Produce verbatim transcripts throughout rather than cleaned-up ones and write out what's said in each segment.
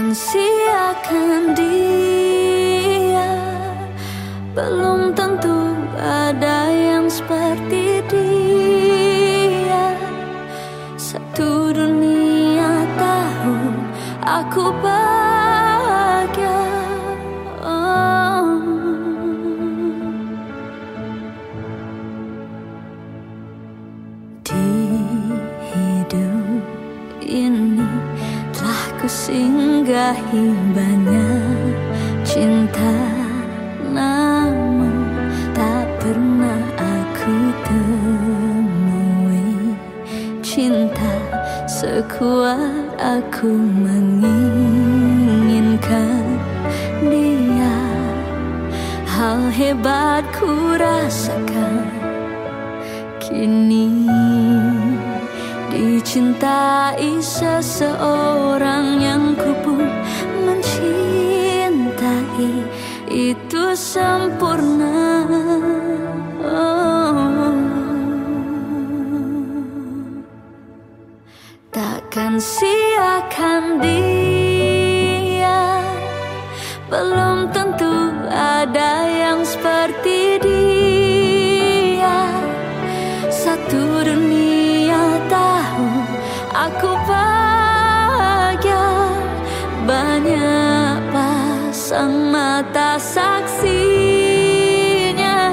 Takkan siakan dia, belum tentu ada yang seperti dia. Satu dunia tahu aku bahagia. Oh. Di hidup ini telah kusinggahi banyak cinta, namun tak pernah aku temui cinta sekuat aku menginginkan dia. Hal hebat ku rasakan kini, dicintai seseorang yang ku pun mencintai, itu sempurna. Oh. Takkan siakan dia, belum tentu ada yang seperti dia. Satu dunia tahu aku bahagia, banyak pasang mata saksinya.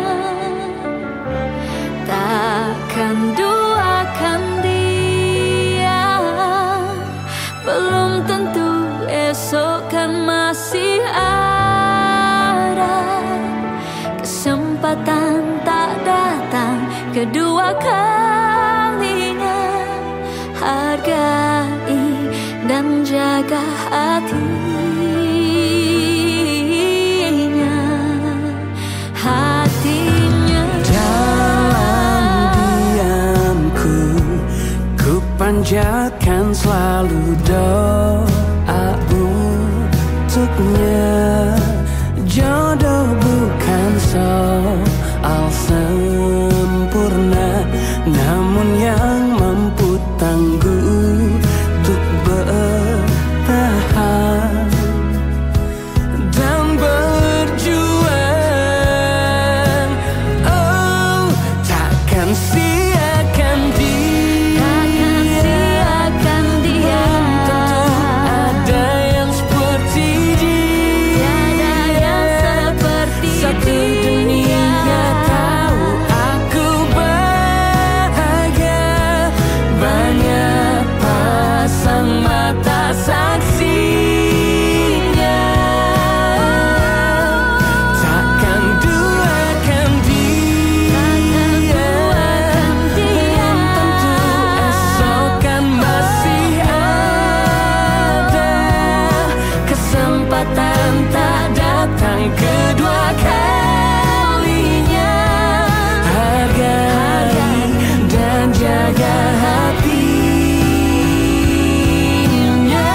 Takkan duakan dia, belum tentu esok kan masih ada. Kesempatan tak datang kedua kalinya. Hargai dan jaga hatinya, hatinya. Dalam diamku, ku panjatkan selalu doa untuknya. Jodoh bukan soal sempurna, namun yang mampu tangguh untuk bertahan dan berjuang. Oh, takkan siakan dia, Takkan siakan dia, tentu ada yang seperti dia. tiada yang seperti Satu dunia tahu aku bahagia, banyak pasang mata saksinya. Takkan duakan dia, belum tentu esok kan masih ada. Kesempatan tak datang kedua kalinya. Hargai dan jaga hatinya.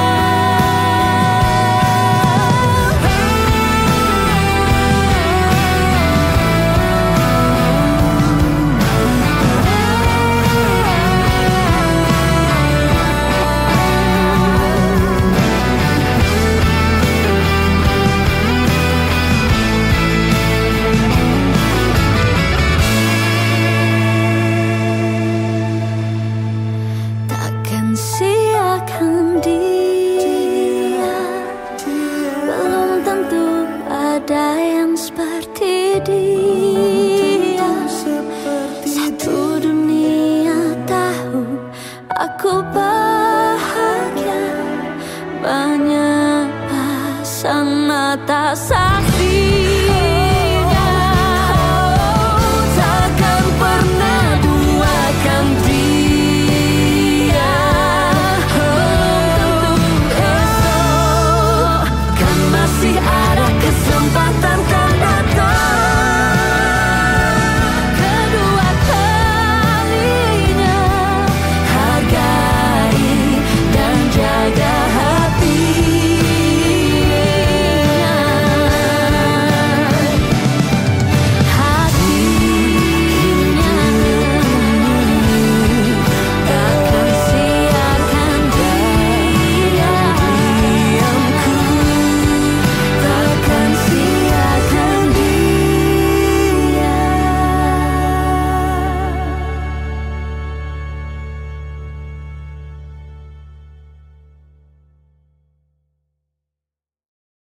Takkan siakan dia, belum tentu ada yang seperti dia. Satu dunia tahu aku bahagia.